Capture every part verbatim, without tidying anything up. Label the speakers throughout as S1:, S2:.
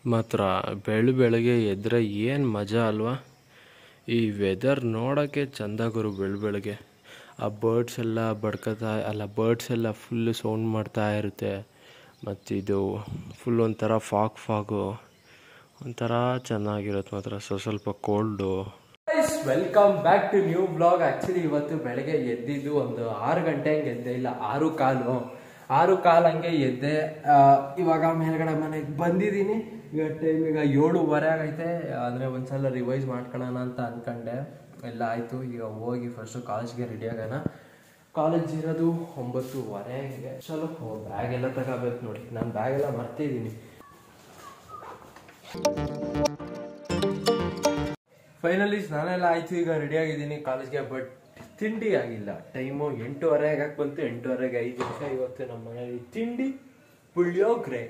S1: ಮಾತ್ರ ಬೆಳು ಬೆಳಗ್ಗೆ ಎದ್ರೆ ಏನು ಮಜಾ ಅಲ್ವಾ. ಈ ವೆದರ್ ನೋಡೋಕ್ಕೆ ಚಂದ ಗುರು. ಬೆಳು ಬೆಳಗ್ಗೆ ಆ ಬರ್ಡ್ಸ್ ಎಲ್ಲ ಬಡ್ಕೋತಾ ಅಲ್ಲ ಬರ್ಡ್ಸ್ ಎಲ್ಲ ಫುಲ್ಲು ಸೌಂಡ್ ಮಾಡ್ತಾ ಇರುತ್ತೆ. ಮತ್ತು ಇದು ಫುಲ್ ಒಂಥರ ಫಾಗ್ ಫಾಗು ಒಂಥರ ಚೆನ್ನಾಗಿರುತ್ತೆ ಮಾತ್ರ. ಸೊ ಸ್ವಲ್ಪ cold. Welcome back to new blog. Actually ಇವತ್ತು ಬೆಳಗ್ಗೆ ಎದ್ದಿದ್ದು ಒಂದು ಆರು ಗಂಟೆ ಹಂಗೆ ಎದ್ದೆ, ಇಲ್ಲ ಆರು ಕಾಲು ಆರು ಕಾಲು ಹಂಗೆ ಎದ್ದೆ. ಇವಾಗ ಮೇಲ್ಗಡೆ ಮನೆಗೆ ಬಂದಿದ್ದೀನಿ. ಈಗ ಟೈಮ್ ಈಗ ಏಳುವರೆ ಆಗೈತೆ. ಅಂದರೆ ಒಂದ್ಸಲ ರಿವೈಸ್ ಮಾಡ್ಕೊಳ್ಳೋಣ ಅಂತ ಅಂದ್ಕೊಂಡೆ. ಎಲ್ಲ ಆಯಿತು. ಈಗ ಹೋಗಿ ಫಸ್ಟು ಕಾಲೇಜ್ಗೆ ರೆಡಿ ಆಗೋಣ. ಕಾಲೇಜ್ ಇರೋದು ಒಂಬತ್ತುವರೆಗೆ. ಚಲೋ ಬ್ಯಾಗ್ ಎಲ್ಲ ತಗೋಬೇಕು ನೋಡಿ. ನಾನು ಬ್ಯಾಗ್ ಎಲ್ಲ ಮರ್ತಿದ್ದೀನಿ. ಫೈನಲಿ ಸ್ನಾನೆಲ್ಲ ಆಯಿತು. ಈಗ ರೆಡಿ ಆಗಿದ್ದೀನಿ ಕಾಲೇಜ್ಗೆ. ಬಟ್ ತಿಂಡಿ ಆಗಿಲ್ಲ. ಟೈಮು ಎಂಟೂವರೆ ಆಗಕ್ಕೆ ಬಂತು. ಎಂಟೂವರೆಗೆ ಐದು ನಿಮಿಷ. ಇವತ್ತು ನಮ್ಮ ಮನೇಲಿ ತಿಂಡಿ ಪುಳಿಯೋಗರೆ.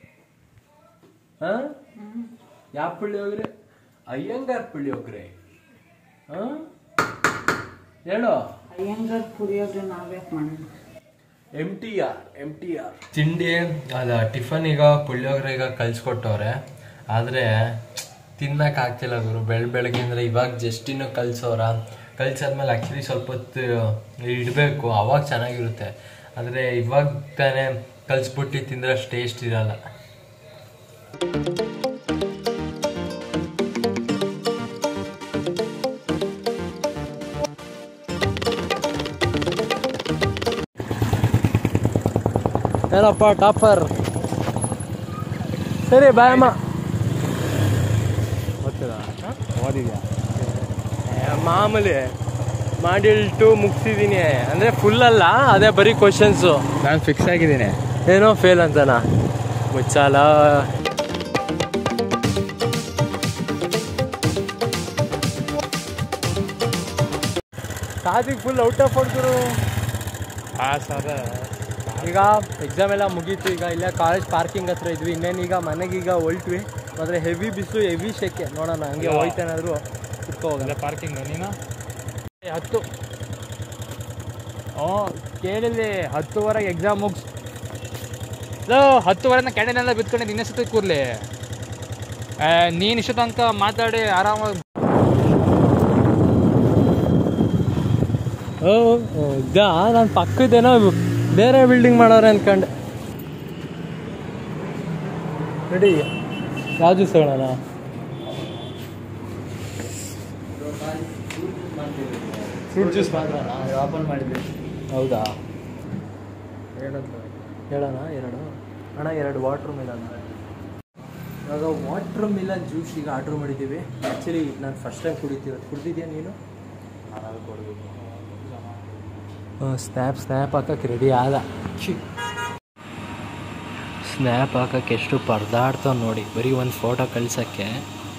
S1: ಹಾಂ, ಯಾವ ಪುಳಿಯೋಗರೆ? ಅಯ್ಯಂಗಾರ್ ಪುಳಿಯೋಗರೆ. ಹಾಂ ಹೇಳೋ.
S2: ಅಯ್ಯಂಗಾರ್ ಪುಳಿಯೋಗರೆ ನಾವೇ ಮಾಡೋಣ.
S1: M T R M T R ತಿಂಡಿ ಅದ ಟಿಫನ್. ಈಗ ಪುಳಿಯೋಗರೆ ಈಗ ಕಲಿಸ್ಕೊಟ್ಟವ್ರೆ. ಆದರೆ ತಿನ್ನಕ್ಕೆ ಆಗ್ತಿಲ್ಲ ಗುರು. ಬೆಳ ಬೆಳಗ್ಗೆ ಅಂದರೆ ಇವಾಗ ಜಸ್ಟ್ ಇನ್ನೂ ಕಲಿಸೋರ. ಕಲಿಸಾದ್ಮೇಲೆ ಆ್ಯಕ್ಚುಲಿ ಸ್ವಲ್ಪ ಹೊತ್ತು ಇಡಬೇಕು, ಅವಾಗ ಚೆನ್ನಾಗಿರುತ್ತೆ. ಆದರೆ ಇವಾಗ ತಾನೇ ಕಲಿಸ್ಬಿಟ್ಟು ತಿಂದರೆ ಅಷ್ಟು ಟೇಸ್ಟ್ ಇರಲ್ಲ. ಏನಪ್ಪ ಟಾಪರ್? ಸರಿ ಬಾಯ್ ಅಮ್ಮ. ಓದಿದ್ಯಾ? ಮಾಮೂಲಿ ಮಾಡಿಲ್ ಟು ಮುಗಿಸಿದ್ದೀನಿ. ಅಂದರೆ ಫುಲ್ ಅಲ್ಲ, ಅದೇ ಬರೀ ಕ್ವಶನ್ಸು.
S3: ನಾನು ಫಿಕ್ಸ್ ಆಗಿದ್ದೀನಿ.
S1: ಏನೋ ಫೇಲ್ ಅಂತನಾ? ಮುಚ್ಚಾಲ. ಸಾಧಿಗೆ ಫುಲ್ ಔಟ್ ಆಫ್ ಹೊಡ್ತರು.
S3: ಹಾಂ ಸರ್.
S1: ಈಗ ಎಕ್ಸಾಮ್ ಎಲ್ಲ ಮುಗೀತು. ಈಗ ಇಲ್ಲೇ ಕಾಲೇಜ್ ಪಾರ್ಕಿಂಗ್ ಹತ್ರ ಇದ್ವಿ. ಇನ್ನೇನು ಈಗ ಮನೆಗೀಗ ಹೊಲ್ಟ್ವಿ. ಆದರೆ ಹೆವಿ ಬಿಸಿಲು, ಹೆವಿ ಶೆಕೆ. ನೋಡೋಣ ಹಂಗೆ ಹೋಯ್ತೇನಾದರೂ ಕುತ್ಕೊ ಹೋಗಲ್ಲ.
S3: ಪಾರ್ಕಿಂಗ್ ನೀನು
S1: ಹತ್ತು ಹ್ಞೂ ಕೇಳಿಲ್ಲಿ. ಹತ್ತುವರೆಗೆ ಎಕ್ಸಾಮ್ ಮುಗಿಸ್.
S3: ಹಲೋ, ಹತ್ತುವರೆನ ಕ್ಯಾಂಟೀನೆಲ್ಲ ಬಿತ್ಕೊಂಡು ಇನ್ನೆಷ್ಟು ಕೂರ್ಲಿ. ನೀನು ಇಷ್ಟು ತನಕ ಮಾತಾಡಿ ಆರಾಮಾಗಿ.
S1: ಓ ಇದಾ, ನಾನು ಪಕ್ಕದೇನೋ ಬೇರೆ ಬಿಲ್ಡಿಂಗ್ ಮಾಡೋರೆ ಅಂದ್ಕೊಂಡೆ. ರೆಡಿ? ಯಾವ ಜ್ಯೂಸ್ ಹೇಳೋಣ? ಫ್ರೂಟ್ ಜ್ಯೂಸ್ ಮಾಡೋಣ.
S3: ಓಪನ್ ಮಾಡಿದ್ವಿ.
S1: ಹೌದಾ? ಹೇಳೋಣ ಎರಡು. ಅಣ್ಣ ಎರಡು ವಾಟ್ರ್ ಮಿಲನ್. ಇವಾಗ ವಾಟ್ರ್ ಮಿಲನ್ ಜ್ಯೂಸ್ ಈಗ ಆರ್ಡ್ರ್ ಮಾಡಿದ್ದೀವಿ. ಆ್ಯಕ್ಚುಲಿ ನಾನು ಫಸ್ಟ್ ಟೈಮ್ ಕುಡಿತೀವಿ. ಕುಡ್ದಿದ್ಯಾ ನೀನು? ಸ್ನ್ಯಾಪ್ ಸ್ನ್ಯಾಪ್ ಹಾಕಕ್ಕೆ ರೆಡಿ ಆದ. ಸ್ನ್ಯಾಪ್ ಹಾಕಕ್ಕೆ ಎಷ್ಟು ಪರದಾಡ್ತಾವ ನೋಡಿ, ಬರೀ ಒಂದು ಫೋಟೋ ಕಳ್ಸೋಕ್ಕೆ.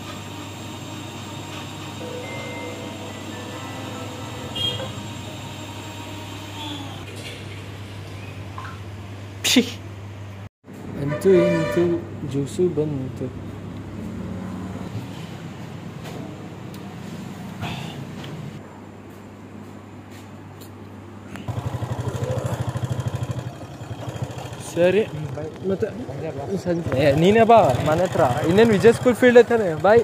S1: ಅಂತೂ ಇಂತೂ ಜ್ಯೂಸು ಬಂತು. ಸರಿ ಮತ್ತೆ ಸಂಜೆ ನೀನೇ ಬಾ ಮನೆ ಹತ್ರ. ಇನ್ನೇನು ವಿಜಯ್ ಸ್ಕೂಲ್ ಫೀಲ್ಡ್ ಐತಾನೆ. ಬಾಯ್.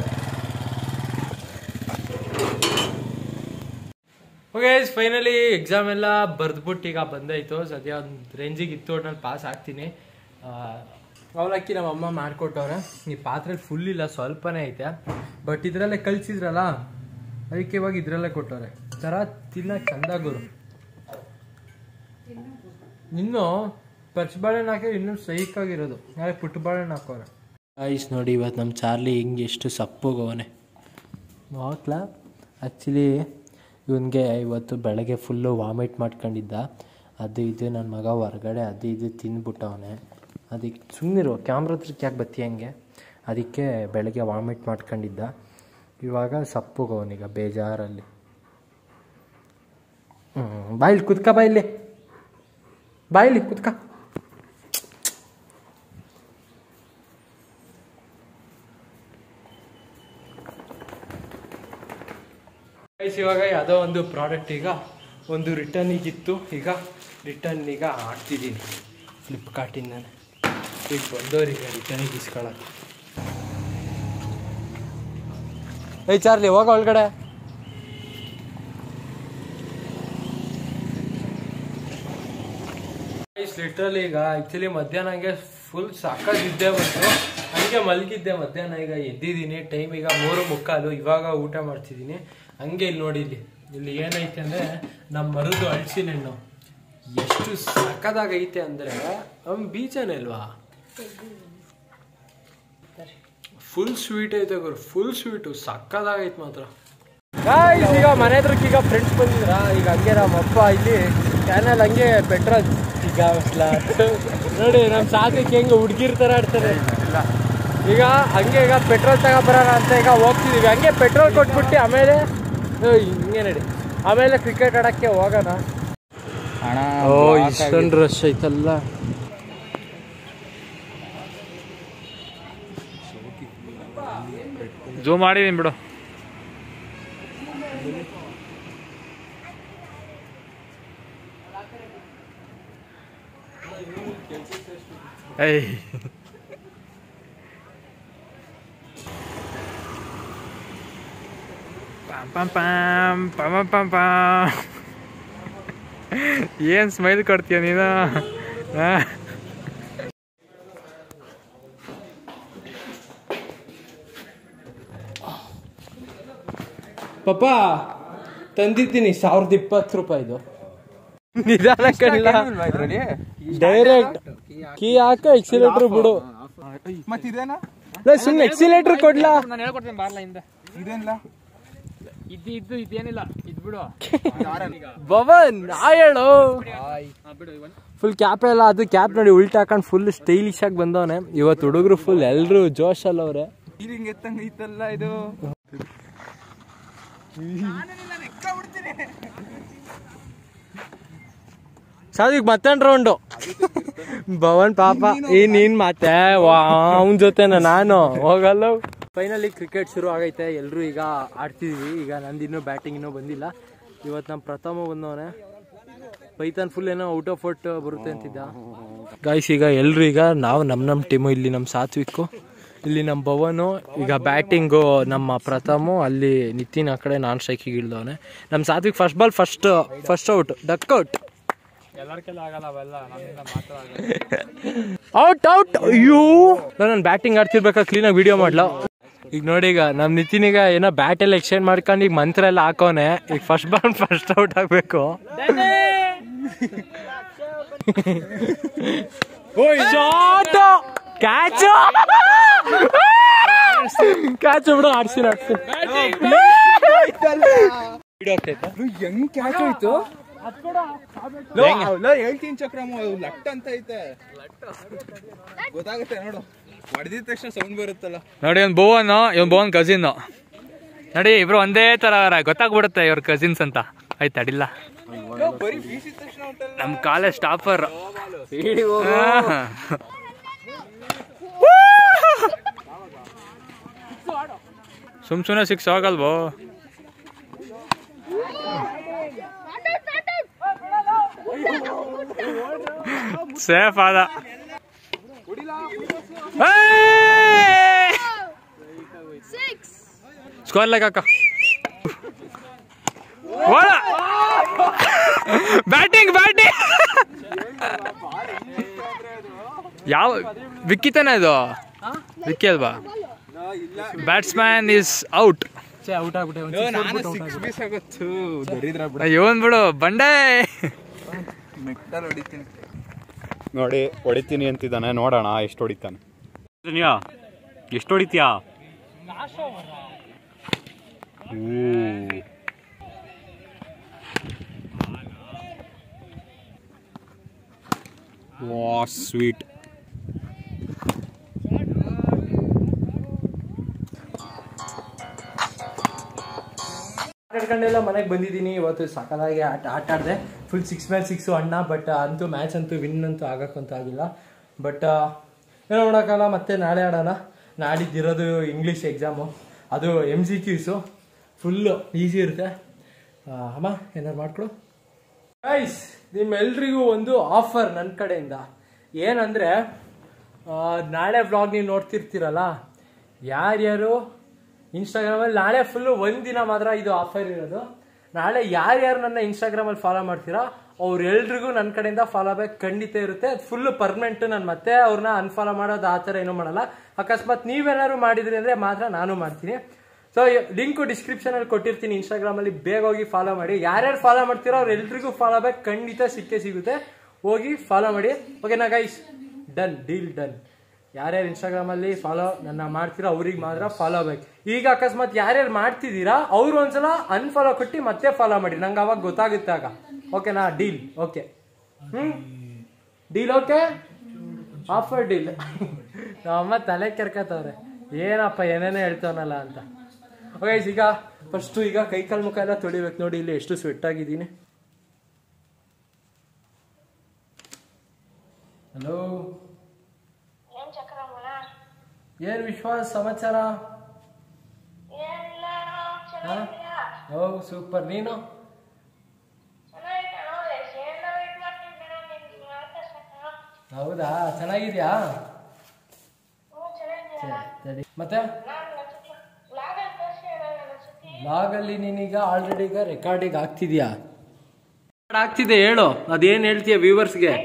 S1: ಓಕೆ ಫೈನಲಿ ಎಕ್ಸಾಮ್ ಎಲ್ಲ ಬರೆದ್ಬಿಟ್ಟು ಈಗ ಬಂದಾಯಿತು. ಸದ್ಯ ಒಂದು ರೇಂಜಿಗೆ ಇತ್ತು. ಒಟ್ನಲ್ಲಿ ಪಾಸ್ ಆಗ್ತೀನಿ. ಅವಲಕ್ಕಿ ನಮ್ಮ ಅಮ್ಮ ಮಾಡಿಕೊಟ್ಟವ್ರೆ. ಈ ಪಾತ್ರೆಲಿ ಫುಲ್ ಇಲ್ಲ, ಸ್ವಲ್ಪನೇ ಐತೆ. ಬಟ್ ಇದರಲ್ಲೇ ಕಲಿಸಿದ್ರಲ್ಲ, ಅದಕ್ಕೆ ಇವಾಗ ಇದರಲ್ಲೇ ಕೊಟ್ಟವ್ರೆ. ಥರ ತಿನ್ನಕ್ಕೆ ಚಂದ ಗುರು. ಇನ್ನು ಪಚ್ಚ ಬಾಳೆಹಣ್ಣು ಹಾಕಿ ಇನ್ನೂ ಸೈಕಾಗಿರೋದು. ನಾಳೆ ಪುಟ್ಟ ಬಾಳೆಹಣ್ಣು ಹಾಕೋರೆ. ಆಯ್ಸ್ ನೋಡಿ, ಇವತ್ತು ನಮ್ಮ ಚಾರ್ಲಿ ಹಿಂಗೆ ಎಷ್ಟು ಸಪ್ಪೋಗವನೆ ಮಕ್ಕಳ. ಆ್ಯಕ್ಚುಲಿ ಇವನಿಗೆ ಇವತ್ತು ಬೆಳಗ್ಗೆ ಫುಲ್ಲು ವಾಮಿಟ್ ಮಾಡ್ಕೊಂಡಿದ್ದ. ಅದು ಇದು ನನ್ನ ಮಗ ಹೊರಗಡೆ ಅದು ಇದು ತಿಂದ್ಬಿಟ್ಟವನೆ. ಅದಕ್ಕೆ ಸುಮ್ಮನಿರು, ಕ್ಯಾಮ್ರಾ ಹತ್ರಕ್ಕೆ ಯಾಕೆ ಬತ್ತಿ ಹಂಗೆ. ಅದಕ್ಕೆ ಬೆಳಗ್ಗೆ ವಾಮಿಟ್ ಮಾಡ್ಕೊಂಡಿದ್ದ. ಇವಾಗ ಸಪ್ಪೋಗವನೀಗ ಬೇಜಾರಲ್ಲಿ. ಹ್ಞೂ ಬಾಯಿಲಿ ಕುತ್ಕ, ಬಾಯಿಲಿ ಬಾಯಿಲಿ ಕುತ್ಕ. ಇವಾಗ ಯಾವುದೋ ಒಂದು ಪ್ರಾಡಕ್ಟ್ ಈಗ ಒಂದು ರಿಟರ್ನಿಗಿತ್ತು. ಈಗ ರಿಟರ್ನ್ ಈಗ ಆಡ್ತಿದ್ದೀನಿ ಫ್ಲಿಪ್ಕಾರ್ಟಿಂದ. ಈಗ ಬಂದವರಿಗೆ ರಿಟರ್ನಿಗೆ ಇಸ್ಕೊಳ್ಳೋದು. ಏಯ್ ಚಾರ್ಲಿ ಹೋಗ ಒಳಗಡೆ. ಲಿಟ್ರಲಿ ಈಗ ಆ್ಯಕ್ಚುಲಿ ಮಧ್ಯಾಹ್ನ ಹಂಗೆ ಫುಲ್ ಸಾಕಾಗಿದ್ದೆ ಬಂತು, ಹಂಗೆ ಮಲಗಿದ್ದೆ ಮಧ್ಯಾಹ್ನ. ಈಗ ಎದ್ದಿದ್ದೀನಿ, ಟೈಮ್ ಈಗ ಮೂರು ಮುಕ್ಕಾಲು, ಇವಾಗ ಊಟ ಮಾಡ್ತಿದ್ದೀನಿ. ಹಂಗೆ ಇಲ್ಲಿ ನೋಡಿ, ಇಲ್ಲಿ ಇಲ್ಲಿ ಏನೈತೆ ಅಂದರೆ ನಮ್ಮ ಮರದ್ದು ಹಲಸಿನ ಹಣ್ಣು ಎಷ್ಟು ಸಕ್ಕದಾಗೈತೆ ಅಂದರೆ ಅವ್ನು ಬೀಚನೇ ಅಲ್ವಾ, ಫುಲ್ ಸ್ವೀಟ್ ಐತೆ ಗುರು, ಫುಲ್ ಸ್ವೀಟು ಸಕ್ಕದಾಗೈತೆ ಮಾತ್ರ. ಈಗ ಮನೆ ಹತ್ರಕ್ಕೆ ಈಗ ಫ್ರೆಂಡ್ಸ್ ಬಂದಿದ್ರ, ಈಗ ಹಂಗೆ ನಮ್ಮ ಅಪ್ಪ ಇಲ್ಲಿ ಕ್ಯಾನಲ್ ಹಂಗೆ ಪೆಟ್ರೋಲ್ ಈಗ ನೋಡಿ ನಮ್ಮ ಸಾಧಕ್ಕೆ ಹೆಂಗೆ ಹುಡುಗಿರ್ ಥರ ಆಡ್ತಾರೆ. ಈಗ ಹಂಗೆ ಈಗ ಪೆಟ್ರೋಲ್ ತಗೊಬರೋಣ ಅಂತ ಈಗ ಹೋಗ್ತಿದ್ದೀವಿ. ಹಂಗೆ ಪೆಟ್ರೋಲ್ ಕೊಟ್ಬಿಟ್ಟು ಆಮೇಲೆ ಹಿಂಗೆ ನಡಿ, ಆಮೇಲೆ ಕ್ರಿಕೆಟ್ ಆಡೋಕ್ಕೆ ಹೋಗೋಣ. ಓ ಇಷ್ಟೊಂದು ರಶ್ ಐತಲ್ಲ.
S3: ಜೂಮ್ ಮಾಡಿದೀನಿ ಬಿಡು. ಏಯ್ ಪಂ ಪಂ ಪಂ ಪಂ ಪಂ ಏನ್ ಸ್ಮೈಲ್ ಕೊಡ್ತೀಯ ನೀನು?
S1: ಪಾಪ ತಂದಿದ್ದೀನಿ ಸಾವಿರದ ಇಪ್ಪತ್ತು ರೂಪಾಯಿದು. ನಿಧಾನ ಕಣ್ಣಿಲ್ಲ, ಡೈರೆಕ್ಟ್ ಕೀ ಹಾಕ ಎಕ್ಸಿಲೇಟರ್ ಬಿಡು.
S4: ಮತ್ತಿದೇನಾ
S1: ಸುಮ್ಮನೆ ಎಕ್ಸಿಲೇಟರ್ ಕೊಡ್ಲಾ?
S3: ನಾನು ಹೇಳ್ಕೊಡ್ತೀನಿ ಬಾರ್ಲ ಹಿಂದೆ.
S4: ಇದೇನಿಲ್ಲ
S3: ಇದ್ದು ಇದ್ದು ಇದೇನಿಲ್ಲ ಇದ್ ಬಿಡು.
S1: ಭವನ್ ಆ ಹೇಳು ಫುಲ್ ಕ್ಯಾಪ್ ಎಲ್ಲ, ಅದು ಕ್ಯಾಪ್ ನೋಡಿ ಉಲ್ಟಾ ಹಾಕೊಂಡು ಫುಲ್ ಸ್ಟೈಲಿಶ್ ಆಗಿ ಬಂದವನೆ ಇವತ್ತು. ಹುಡುಗರು ಫುಲ್ ಎಲ್ರು ಜೋಶ್ ಅಲ್ಲ ಅವ್ರೆ.
S4: ಹಿಂಗೆ ಎತ್ತಂಗ ಐತಲ್ಲ ಇದು.
S1: ಸಾಧಿಕ್ ಮತ್ತೊಂದು ರೌಂಡು. ಭವನ್ ಪಾಪ ಈ ನೀನ್ ಮತ್ತೆ ಅವನ ಜೊತೆನ ನಾನು ಹೋಗಲ್ಲ. ಫೈನಲಿ ಕ್ರಿಕೆಟ್ ಶುರು ಆಗೈತೆ, ಎಲ್ರು ಈಗ ಆಡ್ತಿದೀವಿ. ಈಗ ನಂದಿನ್ನೂ ಬ್ಯಾಟಿಂಗ್ ಇನ್ನೂ ಬಂದಿಲ್ಲ. ಇವತ್ತು ನಮ್ಮ ಪ್ರಥಮ ಬಂದವನೆ. ಪೈಥಾನ್ ಫುಲ್ ಏನೋ ಔಟ್ ಆಫ್ ಔಟ್ ಬರುತ್ತೆ ಅಂತಿದ್ದ ಗಾಯ್ಸ್. ಈಗ ಎಲ್ರು ಈಗ ನಾವು ನಮ್ಮ ನಮ್ಮ ಟೀಮು, ಇಲ್ಲಿ ನಮ್ಮ ಸಾತ್ವಿಕ್ಕು, ಇಲ್ಲಿ ನಮ್ಮ ಭವನು. ಈಗ ಬ್ಯಾಟಿಂಗು ನಮ್ಮ ಪ್ರಥಮ, ಅಲ್ಲಿ ನಿತಿನ್ ಆ ಕಡೆ ನಾನ್ ಸ್ಟ್ರೈಕಿಗೆ ಇಳ್ದವನೆ. ನಮ್ಮ Sathvik first ball first first out, duck out. Out out. ಅಯ್ಯೋ ನಾನು ಬ್ಯಾಟಿಂಗ್ ಆಡ್ತಿರ್ಬೇಕಾ ಕ್ಲೀನಾಗಿ ವಿಡಿಯೋ ಮಾಡ್ಲಾ. ಈಗ ನೋಡಿ, ಈಗ ನಮ್ ನಿತಿನ್ಗ ಏನೋ ಬ್ಯಾಟ್ ಎಲ್ಲ ಎಕ್ಸ್ಚೇಂಜ್ ಮಾಡ್ಕೊಂಡು ಈಗ ಮಂತ್ರ ಎಲ್ಲ ಹಾಕೋನೆ. ಈಗ ಫಸ್ಟ್ ಬಾಲ್ ಫಸ್ಟ್ ಔಟ್ ಆಗ್ಬೇಕು. ಶಾಟ್ ಕ್ಯಾಚ್ ಕ್ಯಾಚ್ ಬಿಡು, ಆಡ್ಸಿನ
S4: ಹೆಂಗ್ ಕ್ಯಾಚ್ ಹೋಯ್ತು ಹೇಳ್ತೀನಿ ಚಕ್ರಮ್ಮ. ಲಟ್ ಅಂತ ಐತೆ, ಗೊತ್ತಾಗುತ್ತೆ ನೋಡು. ಹೊಡೆದಿದ ತಕ್ಷಣ ಸೌಂಡ್ ಬರುತ್ತಲ್ಲ
S3: ನೋಡಿ. ಇವ್ನು ಬೋವನ್, ಇವ್ನು ಬೋವನ್ ಕಸಿನ್ ನೋಡಿ. ಇಬ್ರು ಒಂದೇ ತರ ಗೊತ್ತಾಗ್ಬಿಡುತ್ತೆ ಇವ್ರ ಕಸಿನ್ಸ್ ಅಂತ. ಆಯ್ತು ಅಡಿಲ್ಲ, ನಮ್ ಕಾಲೇಜ್ ಟಾಪರ್. ಸುಮ್ ಸುಮ್ನೆ ಸಿಕ್ಸ್ ಆಗಲ್ವೋ. ಸೇಫ್ ಆದ. ಸ್ಕೋರ್ ಲೆಕ್ಕ ಬ್ಯಾಟಿಂಗ್ ಬ್ಯಾಟಿಂಗ್ ಯಾವ ವಿಕ್ಕಿ ತಾನೆ ಇದು? ವಿಕ್ಕಿ ಅಲ್ವಾ? Batsman is out.
S1: ಔಟ್ ಆಗ್ಬಿಟ್ಟೆ.
S3: ಇವನ್ ಬಿಡು ಬಂಡೆ.
S4: ನೋಡಿ ಹೊಡಿತೀನಿ ಅಂತಿದ್ದಾನೆ, ನೋಡೋಣ ಎಷ್ಟು ಹೊಡಿತಾನೆ.
S5: ಎಷ್ಟು ಹೊಡಿತೀಯಾ?
S4: ವಾ ಸ್ವೀಟ್.
S1: ಆಟಾಡ್ಕೊಂಡೆಲ್ಲ ಮನೆಗೆ ಬಂದಿದ್ದೀನಿ. ಇವತ್ತು ಸಕಲಾಗಿ ಆಟ ಆಟ ಆಡಿದೆ. ಫುಲ್ ಸಿಕ್ಸ್ ಮೇಲೆ ಸಿಕ್ಸು ಅಣ್ಣ. ಬಟ್ ಅಂತೂ ಮ್ಯಾಚ್ ಅಂತೂ ವಿನ್ ಅಂತೂ ಆಗಕ್ಕಂತೂ ಆಗಿಲ್ಲ. ಬಟ್ ಏನೋ ನೋಡೋಕ್ಕಲ್ಲ, ಮತ್ತೆ ನಾಳೆ ಆಡೋಣ. ನಾಡಿದ್ದಿರೋದು ಇಂಗ್ಲೀಷ್ ಎಕ್ಸಾಮು, ಅದು M C Qs, full easy ಇರುತ್ತೆ. ಅಮ್ಮ ಏನಾರು ಮಾಡ್ಕೊಡು ಗೈಸ್. ನಿಮ್ಮೆಲ್ರಿಗೂ ಒಂದು ಆಫರ್ ನನ್ನ ಕಡೆಯಿಂದ. ಏನಂದರೆ, ನಾಳೆ ವ್ಲಾಗ್ ನೀವು ನೋಡ್ತಿರ್ತೀರಲ್ಲ, ಯಾರ್ಯಾರು ಇನ್ಸ್ಟಾಗ್ರಾಮಲ್ಲಿ ನಾಳೆ ಫುಲ್ಲು ಒಂದಿನ ಮಾತ್ರ ಇದು ಆಫರ್ ಇರೋದು. ನಾಳೆ ಯಾರ್ಯಾರು ನನ್ನ ಇನ್ಸ್ಟಾಗ್ರಾಮಲ್ಲಿ ಫಾಲೋ ಮಾಡ್ತೀರಾ ಅವ್ರೆಲ್ರಿಗೂ ನನ್ನ ಕಡೆಯಿಂದ ಫಾಲೋ ಬ್ಯಾಕ್ ಖಂಡಿತ ಇರುತ್ತೆ. ಅದು ಫುಲ್ಲು ಪರ್ಮನೆಂಟ್. ನಾನು ಮತ್ತೆ ಅವ್ರನ್ನ ಅನ್ಫಾಲೋ ಮಾಡೋದು ಆ ಥರ ಏನೂ ಮಾಡಲ್ಲ. ಅಕಸ್ಮಾತ್ ನೀವೇನಾದ್ರು ಮಾಡಿದ್ರಿ ಅಂದರೆ ಮಾತ್ರ ನಾನು ಮಾಡ್ತೀನಿ. ಸೊ ಲಿಂಕು ಡಿಸ್ಕ್ರಿಪ್ಷನಲ್ಲಿ ಕೊಟ್ಟಿರ್ತೀನಿ ಇನ್ಸ್ಟಾಗ್ರಾಮಲ್ಲಿ, ಬೇಗ ಹೋಗಿ ಫಾಲೋ ಮಾಡಿ. ಯಾರ್ಯಾರು ಫಾಲೋ ಮಾಡ್ತೀರೋ ಅವ್ರು ಎಲ್ರಿಗೂ ಫಾಲೋ ಬ್ಯಾಕ್ ಖಂಡಿತ ಸಿಕ್ಕೇ ಸಿಗುತ್ತೆ. ಹೋಗಿ ಫಾಲೋ ಮಾಡಿ. ಓಕೆನಾ ಗೈಸ್? Done, deal done. ಯಾರ್ಯಾರು ಇನ್ಸ್ಟಾಗ್ರಾಮಲ್ಲಿ ಫಾಲೋ ನನ್ನ ಮಾಡ್ತೀರೋ ಅವ್ರಿಗೆ ಮಾತ್ರ ಫಾಲೋ ಬ್ಯಾಕ್. ಈಗ ಅಕಸ್ಮಾತ್ ಯಾರ್ಯಾರು ಮಾಡ್ತಿದ್ದೀರಾ ಅವ್ರು ಒಂದ್ಸಲ ಅನ್ಫಾಲೋ ಕೊಟ್ಟು ಮತ್ತೆ ಫಾಲೋ ಮಾಡಿ, ನಂಗೆ ಅವಾಗ ಗೊತ್ತಾಗುತ್ತೆ ಆಗ. ಓಕೆನಾ? Deal. Okay, hmm, deal. Okay, offer deal. ನಮ್ಮಮ್ಮ ತಲೆ ಕೆರ್ಕತ್ತವ್ರೆ, ಏನಪ್ಪ ಏನೇನೋ ಹೇಳ್ತವನಲ್ಲ ಅಂತ. ಓಕೆ, ಈಗ ಫಸ್ಟು ಈಗ ಕೈ ಕಾಲು ಮುಖ ಎಲ್ಲ ತೊಳಿಬೇಕು. ನೋಡಿ ಇಲ್ಲಿ ಎಷ್ಟು ಸ್ವೆಟ್ ಆಗಿದ್ದೀನಿ. ಹಲೋ, ಏನ್ ವಿಶ್ವಾಸ್ ಸಮಾಚಾರ? ಓ ಸೂಪರ್. ನೀನು? ಹೌದಾ, ಚೆನ್ನಾಗಿದ್ಯಾ? ಮತ್ತೆ ಬ್ಲಾಗಲ್ಲಿ ನೀನೀಗ ಆಲ್ರೆಡಿ ಈಗ ರೆಕಾರ್ಡಿಂಗ್ ಆಗ್ತಿದ್ಯಾ? ಆಗ್ತಿದೆ, ಹೇಳು. ಅದೇನು ಹೇಳ್ತೀಯ ವ್ಯೂವರ್ಸ್ಗೆ?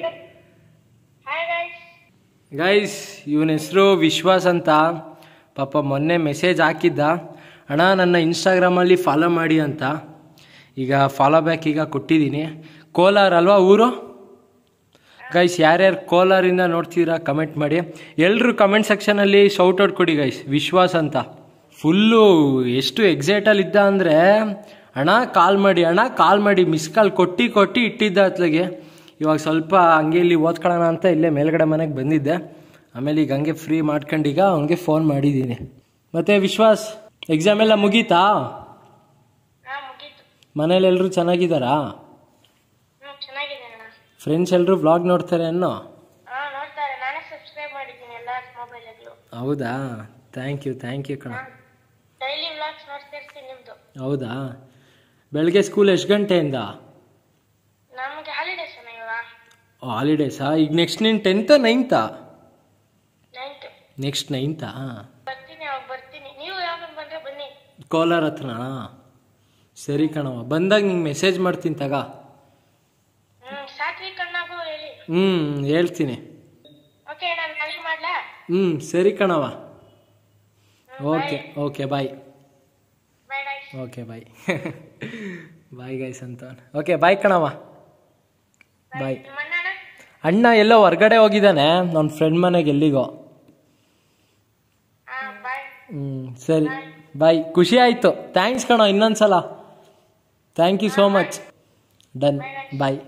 S1: ಗೈಸ್, ಇವನ ಹೆಸರು ವಿಶ್ವಾಸ್ ಅಂತ. ಪಾಪ ಮೊನ್ನೆ ಮೆಸೇಜ್ ಹಾಕಿದ್ದ, ಅಣ್ಣ ನನ್ನ ಇನ್ಸ್ಟಾಗ್ರಾಮಲ್ಲಿ ಫಾಲೋ ಮಾಡಿ ಅಂತ. ಈಗ ಫಾಲೋ ಬ್ಯಾಕ್ ಈಗ ಕೊಟ್ಟಿದ್ದೀನಿ. ಕೋಲಾರ ಅಲ್ವಾ ಊರು? ಗೈಸ್, ಯಾರ್ಯಾರು ಕೋಲಾರಿಂದ ನೋಡ್ತೀರಾ ಕಮೆಂಟ್ ಮಾಡಿ. ಎಲ್ಲರೂ ಕಮೆಂಟ್ ಸೆಕ್ಷನಲ್ಲಿ ಶೌಟ್ ಔಟ್ ಕೊಡಿ ಗೈಸ್, ವಿಶ್ವಾಸ್ ಅಂತ. ಫುಲ್ಲು ಎಷ್ಟು ಎಕ್ಸೈಟಲ್ಲಿ ಇದ್ದ ಅಂದರೆ, ಅಣ್ಣ ಕಾಲ್ ಮಾಡಿ, ಅಣ್ಣ ಕಾಲ್ ಮಾಡಿ, ಮಿಸ್ ಕಾಲ್ ಕೊಟ್ಟು ಕೊಟ್ಟು ಇಟ್ಟಿದ್ದ ಅತ್ಲಾಗೆ. ಇವಾಗ ಸ್ವಲ್ಪ ಹಂಗೆ ಇಲ್ಲಿ ಓದ್ಕೊಳ್ಳೋಣ ಅಂತ ಇಲ್ಲೇ ಮೇಲ್ಗಡೆ ಮನೆಗೆ ಬಂದಿದ್ದೆ. ಆಮೇಲೆ ಈಗ ಹಂಗೆ ಫ್ರೀ ಮಾಡ್ಕೊಂಡು ಈಗ ಹಂಗೆ ಫೋನ್ ಮಾಡಿದ್ದೀನಿ. ಮತ್ತೆ ವಿಶ್ವಾಸ್, ಎಕ್ಸಾಮ್ ಎಲ್ಲ ಮುಗೀತಾ? ಮನೇಲಿ ಎಲ್ಲರೂ ಚೆನ್ನಾಗಿದ್ದಾರಾ? ಫ್ರೆಂಡ್ಸ್ ಎಲ್ಲರೂ ವ್ಲಾಗ್ ನೋಡ್ತಾರೆ ಅನ್ನೋ? ಹೌದಾ, ಥ್ಯಾಂಕ್ ಯು ಥ್ಯಾಂಕ್ ಯು ಕಣ. ಹೌದಾ, ಬೆಳಗ್ಗೆ ಸ್ಕೂಲ್ ಎಷ್ಟು ಗಂಟೆಯಿಂದ? ಹಾಲಿಡೇಸಾ? ಈಗ ನೆಕ್ಸ್ಟ್ ನೀನು ಟೆಂತಾ ನೈನ್ತಾ? ನೆಕ್ಸ್ಟ್ ನೈನ್ತಾ? ಕೋಲಾರ ಹತ್ರನಾ? ಸರಿ ಕಣವ, ಬಂದಾಗ ನಿಂಗೆ ಮೆಸೇಜ್ ಮಾಡ್ತೀನಿ ತಗ. ಹ್ಞೂ ಹೇಳ್ತೀನಿ. ಹ್ಞೂ ಸರಿ ಕಣವ. Okay okay bye. Okay bye. Bye guys ಅಂತ. ಓಕೆ ಬಾಯ್ ಕಣವ, ಬಾಯ್. ಅಣ್ಣ ಎಲ್ಲೋ ಹೊರ್ಗಡೆ ಹೋಗಿದ್ದಾನೆ, ನನ್ನ ಫ್ರೆಂಡ್ ಮನೆಗೆ ಎಲ್ಲಿಗೋ. ಹ್ಞೂ ಸರಿ ಬಾಯ್. ಖುಷಿ ಆಯಿತು, ಥ್ಯಾಂಕ್ಸ್ ಕಣ ಇನ್ನೊಂದ್ಸಲ. Thank you so much. Done, bye.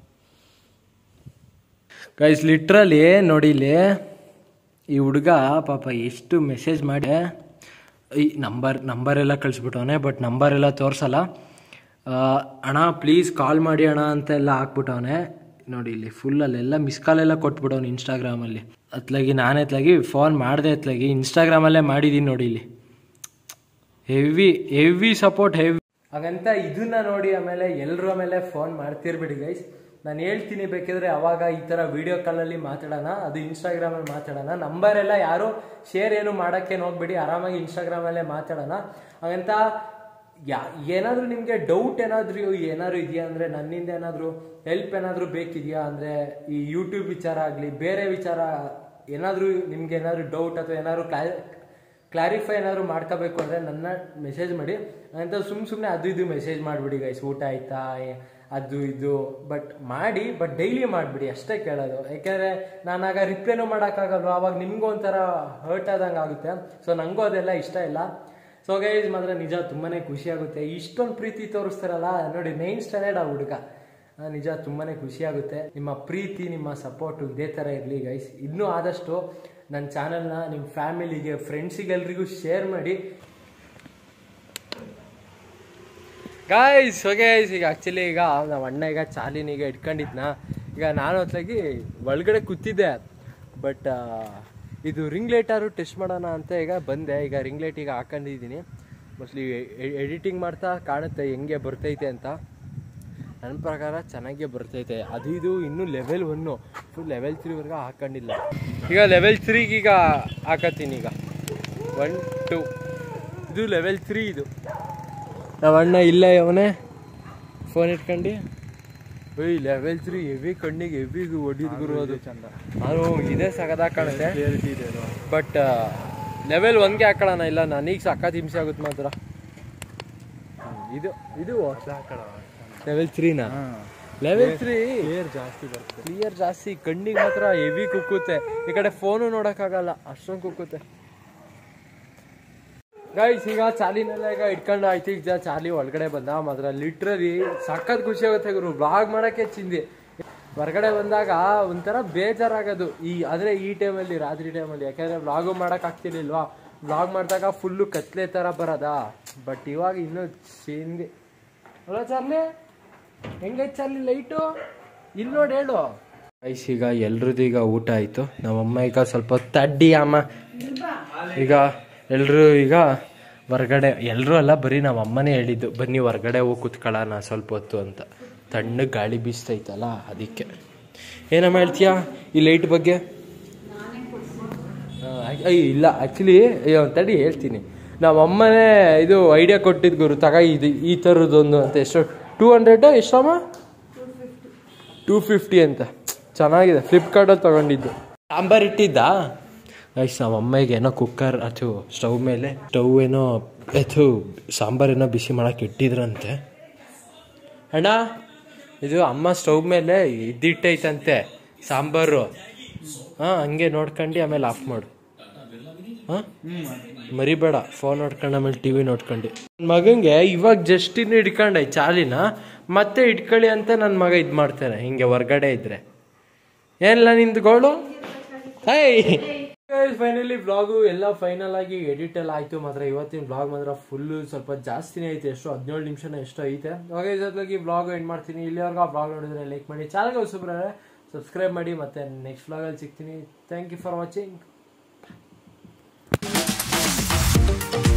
S1: Guys literally ನೋಡಿ ಇಲ್ಲಿ ಈ ಹುಡುಗ ಪಾಪ ಎಷ್ಟು ಮೆಸೇಜ್ ಮಾಡಿ ಈ ನಂಬರ್ ನಂಬರೆಲ್ಲ ಕಳಿಸ್ಬಿಟ್ಟವನೆ. ಬಟ್ ನಂಬರೆಲ್ಲ ತೋರಿಸಲ್ಲ. ಅಣ್ಣ ಪ್ಲೀಸ್ ಕಾಲ್ ಮಾಡಿ ಅಣ್ಣ ಅಂತೆಲ್ಲ ಹಾಕ್ಬಿಟ್ಟವನೆ. ನೋಡಿ ಇಲ್ಲಿ ಫುಲ್ ಅಲ್ಲೆಲ್ಲ ಮಿಸ್ ಕಾಲೆಲ್ಲ ಕೊಟ್ಬಿಟ್ಟವನು ಇನ್ಸ್ಟಾಗ್ರಾಮಲ್ಲಿ. ಅತ್ಲಾಗಿ ನಾನು ಎತ್ಲಾಗಿ ಫೋನ್ ಮಾಡಿದೆ, ಎತ್ಲಾಗಿ ಇನ್ಸ್ಟಾಗ್ರಾಮಲ್ಲೇ ಮಾಡಿದ್ದೀನಿ. ನೋಡಿ ಇಲ್ಲಿ ಹೆವಿ ಹೆವಿ ಸಪೋರ್ಟ್, ಹೆವಿ. ಹಾಗಂತ ಇದನ್ನ ನೋಡಿ ಆಮೇಲೆ ಎಲ್ಲರೂ ಆಮೇಲೆ ಫೋನ್ ಮಾಡ್ತಿರ್ಬಿಡಿ ಗೈಸ್. ನಾನು ಹೇಳ್ತೀನಿ ಬೇಕಿದ್ರೆ ಅವಾಗ ಈ ಥರ ವೀಡಿಯೋ ಕಾಲಲ್ಲಿ ಮಾತಾಡೋಣ, ಅದು ಇನ್ಸ್ಟಾಗ್ರಾಮಲ್ಲಿ ಮಾತಾಡೋಣ. ನಂಬರೆಲ್ಲ ಯಾರು ಶೇರ್ ಏನು ಮಾಡೋಕ್ಕೆ ಹೋಗ್ಬೇಡಿ, ಆರಾಮಾಗಿ ಇನ್ಸ್ಟಾಗ್ರಾಮಲ್ಲೇ ಮಾತಾಡೋಣ. ಹಾಗಂತ ಯಾ ಏನಾದರೂ ನಿಮಗೆ ಡೌಟ್ ಏನಾದರೂ ಏನಾದ್ರು ಇದೆಯಾ ಅಂದರೆ, ನನ್ನಿಂದ ಏನಾದರೂ ಹೆಲ್ಪ್ ಏನಾದರೂ ಬೇಕಿದೆಯಾ ಅಂದರೆ, ಈ ಯೂಟ್ಯೂಬ್ ವಿಚಾರ ಆಗಲಿ ಬೇರೆ ವಿಚಾರ ಏನಾದರೂ ನಿಮ್ಗೆ ಏನಾದರೂ ಡೌಟ್ ಅಥವಾ ಏನಾದರೂ ಕ್ಲಾ ಕ್ಲಾರಿಫೈ ಏನಾದರೂ ಮಾಡ್ಕೋಬೇಕು ಅಂದರೆ ನನ್ನ ಮೆಸೇಜ್ ಮಾಡಿ. ಅಂತ ಸುಮ್ಮ ಸುಮ್ಮನೆ ಅದು ಇದು ಮೆಸೇಜ್ ಮಾಡಿಬಿಡಿ ಗೈಸ್, ಊಟ ಆಯಿತಾ ಅದು ಇದು ಬಟ್ ಮಾಡಿ, ಬಟ್ ಡೈಲಿ ಮಾಡಿಬಿಡಿ ಅಷ್ಟೇ ಕೇಳೋದು. ಯಾಕೆಂದರೆ ನಾನು ಆಗ ರಿಪ್ಲೈನೂ ಮಾಡೋಕ್ಕಾಗಲ್ವ, ಆವಾಗ ನಿಮಗೂ ಒಂಥರ ಹರ್ಟ್ ಆದಂಗೆ ಆಗುತ್ತೆ. ಸೊ ನನಗೂ ಅದೆಲ್ಲ ಇಷ್ಟ ಇಲ್ಲ. ಸೊ ಗೈಸ್ ಮಾತ್ರ ನಿಜ ತುಂಬಾ ಖುಷಿ ಆಗುತ್ತೆ. ಇಷ್ಟೊಂದು ಪ್ರೀತಿ ತೋರಿಸ್ತಾರಲ್ಲ ನೋಡಿ, ನೈನ್ ಸ್ಟ್ಯಾಂಡರ್ಡ್ ಆ ಹುಡುಗ. ನಿಜ ತುಂಬಾ ಖುಷಿ ಆಗುತ್ತೆ. ನಿಮ್ಮ ಪ್ರೀತಿ ನಿಮ್ಮ ಸಪೋರ್ಟು ಇದೇ ಥರ ಇರಲಿ ಗೈಸ್. ಇನ್ನೂ ಆದಷ್ಟು ನನ್ನ ಚಾನಲ್ನ ನಿಮ್ಮ ಫ್ಯಾಮಿಲಿಗೆ ಫ್ರೆಂಡ್ಸಿಗೆಲ್ರಿಗೂ ಶೇರ್ ಮಾಡಿ ಗಾಯ್ಸ್. ಓಕೆ ಈಗ ಆ್ಯಕ್ಚುಲಿ ಈಗ ನಾವು ಅಣ್ಣ ಈಗ ಚಾಲಿನೀಗ ಇಟ್ಕೊಂಡಿದ್ನ. ಈಗ ನಾನು ಹೊತ್ತಾಗಿ ಒಳಗಡೆ ಕೂತಿದ್ದೆ, ಬಟ್ ಇದು ರಿಂಗ್ ಲೈಟಾರು ಟೆಸ್ಟ್ ಮಾಡೋಣ ಅಂತ ಈಗ ಬಂದೆ. ಈಗ ರಿಂಗ್ ಲೈಟ್ ಈಗ ಹಾಕೊಂಡಿದ್ದೀನಿ. ಮೋಸ್ಟ್ಲಿ ಎಡಿಟಿಂಗ್ ಮಾಡ್ತಾ ಕಾಣುತ್ತೆ ಹೆಂಗೆ ಬರ್ತೈತೆ ಅಂತ. ನನ್ನ ಪ್ರಕಾರ ಚೆನ್ನಾಗೇ ಬರ್ತೈತೆ. ಅದು ಇದು ಇನ್ನೂ ಲೆವೆಲ್ ಒನ್ನು, ಫುಲ್ ಲೆವೆಲ್ ತ್ರೀವರೆಗೆ ಹಾಕೊಂಡಿಲ್ಲ. ಈಗ ಲೆವೆಲ್ ತ್ರೀಗೆ ಈಗ ಹಾಕತ್ತೀನಿ. ಈಗ ಒನ್ ಟು ಇದು ಲೆವೆಲ್ ತ್ರೀ ಇದು. ನಮ್ಮ ಅಣ್ಣ ಇಲ್ಲೇ ಅವನೇ ಫೋನ್ ಇಟ್ಕೊಂಡು ಓಯ್ ಲೆವೆಲ್ ತ್ರೀ ಹೆವಿ ಕಣ್ಣಿಗೆ ಹೆವಿ ಹೊಡಿದ್ ಗುರು ಅದು ಚಂದ. ಅದು ಇದೇ ಸಗದ ಕಾಣುತ್ತೆ ಬಟ್ ಲೆವೆಲ್ ಒನ್ಗೆ ಹಾಕೊಳ್ಳೋಣ. ಇಲ್ಲ ನನಗೆ ಸಖತ್ ಹಿಂಸೆ ಆಗುತ್ತೆ ಮಾತ್ರ. ಇದು ಇದು ಲೆವೆಲ್ ತ್ರೀನಾ? ಲೆವೆಲ್ ತ್ರೀ ಕ್ಲಿಯರ್ ಜಾಸ್ತಿ ಬರುತ್ತೆ, ಕ್ಲಿಯರ್ ಜಾಸ್ತಿ, ಕಣ್ಣಿಗೆ ಮಾತ್ರ ಹೆವಿ ಕುಕ್ಕುತ್ತೆ. ಈ ಕಡೆ ಫೋನು ನೋಡೋಕ್ಕಾಗಲ್ಲ ಅಷ್ಟೊಂದು ಕುಕ್ಕುತ್ತೆ ಗೈಸ್. ಈಗ ಚಾಲಿನೆಲ್ಲ ಈಗ ಇಟ್ಕೊಂಡು ಆಯ್ತು. ಈಗ ಚಾಲಿ ಒಳಗಡೆ ಬಂದ ಮಾತ್ರ ಲಿಟ್ರಲಿ ಸಖತ್ ಖುಷಿ ಆಗುತ್ತೆ ಗುರು. ಬ್ಲಾಗ್ ಮಾಡೋಕ್ಕೆ ಚಿಂದಿ. ಹೊರಗಡೆ ಬಂದಾಗ ಒಂಥರ ಬೇಜಾರಾಗೋದು ಈ ಆದರೆ ಈ ಟೈಮಲ್ಲಿ, ರಾತ್ರಿ ಟೈಮಲ್ಲಿ. ಯಾಕೆಂದರೆ ಬ್ಲಾಗು ಮಾಡೋಕೆ ಆಗ್ತಿರ್ಲಿಲ್ವಾ. ಬ್ಲಾಗ್ ಮಾಡಿದಾಗ ಫುಲ್ಲು ಕತ್ಲೆ ಥರ ಬರೋದಾ. ಬಟ್ ಇವಾಗ ಇನ್ನೂ ಚಿಂದಿ ಅಲ್ಲ ಚಾರ್ಲಿ. ಹೆಂಗೈತೆ ಚಾರ್ಲಿ ಲೈಟು? ಇಲ್ಲಿ ನೋಡಿ ಹೇಳು ಗೈಸ್. ಈಗ ಎಲ್ರದ್ದು ಈಗ ಊಟ ಆಯಿತು. ನಮ್ಮಮ್ಮ ಈಗ ಸ್ವಲ್ಪ ತಡ್ಡಿ ಅಮ್ಮ. ಈಗ ಎಲ್ಲರೂ ಈಗ ಹೊರ್ಗಡೆ, ಎಲ್ಲರೂ ಅಲ್ಲ ಬರೀ ನಮ್ಮ ಅಮ್ಮನೇ ಹೇಳಿದ್ದು ಬನ್ನಿ ಹೊರ್ಗಡೆ ಹೋಗಿ ಕೂತ್ಕೊಳ್ಳೋಣ ಸ್ವಲ್ಪ ಹೊತ್ತು ಅಂತ. ತಣ್ಣಗೆ ಗಾಳಿ ಬೀಸ್ತೈತಲ್ಲ ಅದಕ್ಕೆ. ಏನಮ್ಮ ಹೇಳ್ತೀಯಾ ಈ ಲೈಟ್ ಬಗ್ಗೆ? ಅಯ್ಯ ಇಲ್ಲ ಆ್ಯಕ್ಚುಲಿ ತಡಿ ಹೇಳ್ತೀನಿ. ನಮ್ಮ ಅಮ್ಮನೇ ಇದು ಐಡಿಯಾ ಕೊಟ್ಟಿದ್ದು ಗುರು, ತಗ ಇದು ಈ ಥರದ್ದೊಂದು ಅಂತ. ಎಷ್ಟು ಟೂ ಹಂಡ್ರೆಡ್ ಎಷ್ಟಮ್ಮ? ಟೂ ಫಿಫ್ಟಿ ಅಂತ. ಚೆನ್ನಾಗಿದೆ, ಫ್ಲಿಪ್ಕಾರ್ಟಲ್ಲಿ ತೊಗೊಂಡಿದ್ದು. ಸಾಂಬಾರು ಇಟ್ಟಿದ್ದ ಗೈಸ್ ನಮ್ಮ ಅಮ್ಮಗೆ ಏನೋ ಕುಕ್ಕರ್ ಅದು ಸ್ಟವ್ ಮೇಲೆ ಸ್ಟವ್ ಏನೋ ಅದು ಸಾಂಬಾರೇನೋ ಬಿಸಿ ಮಾಡೋಕೆ ಇಟ್ಟಿದ್ರಂತೆ. ಅಣ್ಣ ಇದು ಅಮ್ಮ ಸ್ಟವ್ ಮೇಲೆ ಇದ್ದಿಟ್ಟೈತಂತೆ ಸಾಂಬಾರು. ಹಾಂ ಹಂಗೆ ನೋಡ್ಕೊಂಡು ಆಮೇಲೆ ಆಫ್ ಮಾಡು. ಹಾಂ ಮರಿಬೇಡ, ಫೋನ್ ನೋಡ್ಕೊಂಡು ಆಮೇಲೆ ಟಿ ವಿ ನೋಡ್ಕೊಂಡು. ನನ್ನ ಮಗಂಗೆ ಇವಾಗ ಜಸ್ಟ್ ಇನ್ನು ಹಿಡ್ಕೊಂಡೆ ಚಾಲಿನ, ಮತ್ತೆ ಇಟ್ಕೊಳ್ಳಿ ಅಂತ ನನ್ನ ಮಗ ಇದು ಮಾಡ್ತಾನೆ ಹಿಂಗೆ ಹೊರ್ಗಡೆ ಇದ್ರೆ. ಏನಿಲ್ಲ ನಿಂದು ಗೋಳು. ಹೈ ಫೈನಲಿ ಬ್ಲಾಗು ಎಲ್ಲ ಫೈನಲ್ ಆಗಿ ಎಡಿಟ್ ಎಲ್ಲ ಆಯಿತು. ಮಾತ್ರ ಇವತ್ತಿನ ಬ್ಲಾಗ್ ಮಾತ್ರ ಫುಲ್ಲು ಸ್ವಲ್ಪ ಜಾಸ್ತಿನೇ ಐತೆ. ಎಷ್ಟು ಹದಿನೇಳು ನಿಮಿಷನ ಎಷ್ಟು ಐತೆ. ಇವಾಗ ಇದರಲ್ಲಿ ಬ್ಲಾಗ್ ಎಂಡ್ ಮಾಡ್ತೀನಿ. ಇಲ್ಲಿವರೆಗೂ ಆ ಬ್ಲಾಗ್ ನೋಡಿದ್ರೆ ಲೈಕ್ ಮಾಡಿ, ಚಾನಲ್ಗೆ ಹೊಸಬ್ರೆ ಸಬ್ಸ್ಕ್ರೈಬ್ ಮಾಡಿ. ಮತ್ತೆ ನೆಕ್ಸ್ಟ್ ಬ್ಲಾಗಲ್ಲಿ ಸಿಗ್ತೀನಿ. Thank you for watching.